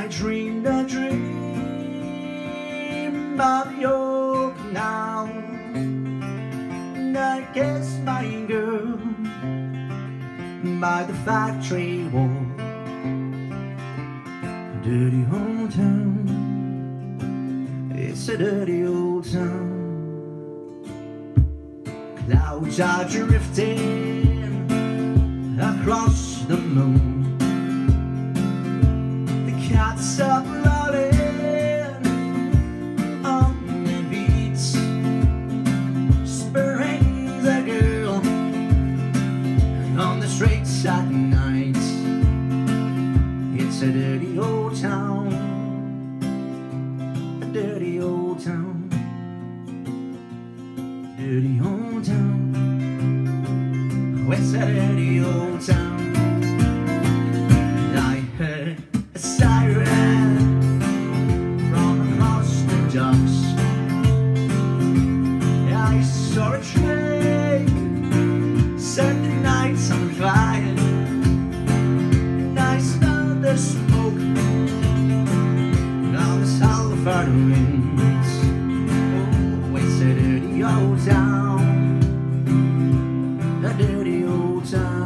I dreamed a dream of your canal, and I kissed my girl by the factory wall. Dirty old town, it's a dirty old town. Clouds are drifting across the moon. The cats are rolling on the beach. Spurring the girl on the streets at night. It's a dirty old town, a dirty old town, dirty old town. Oh, it's a dirty old town. And I heard a siren from across the docks. I saw a train set the nights on fire, and I smelled the smoke on the sulphur winds. Oh, it's a dirty old town, a dirty old town.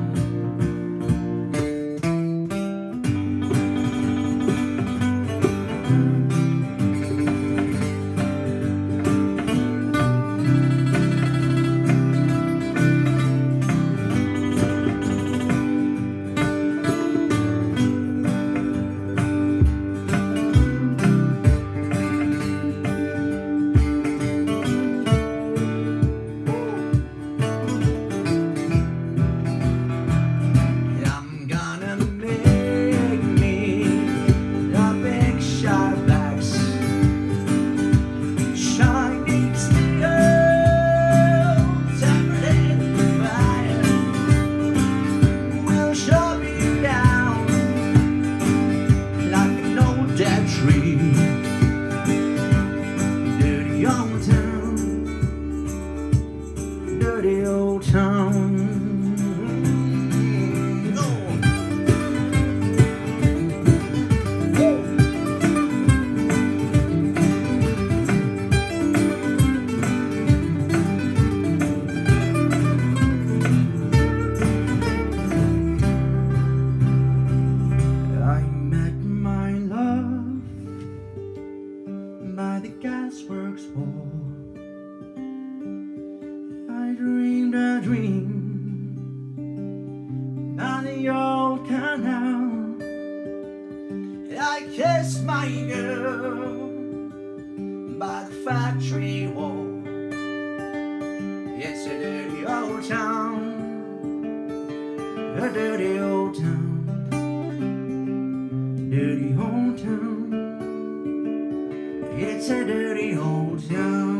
Dirty old town, dirty old town. I met my love by the gasworks wall. I dreamed a dream by the old canal. I kissed my girl by the factory wall. It's a dirty old town, a dirty old town, dirty old town. It's a dirty old town.